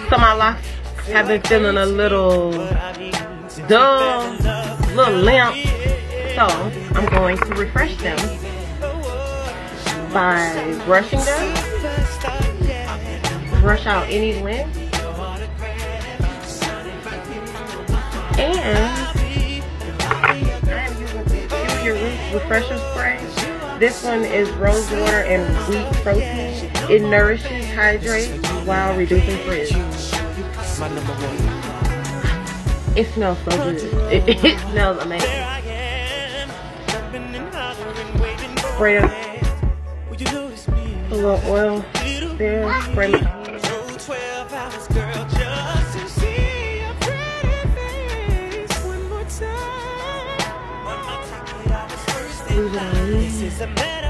So my locks have been feeling a little dull, a little limp. So I'm going to refresh them by brushing them. Brush out any lint. And I'm using Peculiar Roots Refresher Spray. This one is rose water and wheat protein. It nourishes, hydrates while reducing frizz. It smells so good. It smells amazing. Spray a little oil there. Spray it. This is a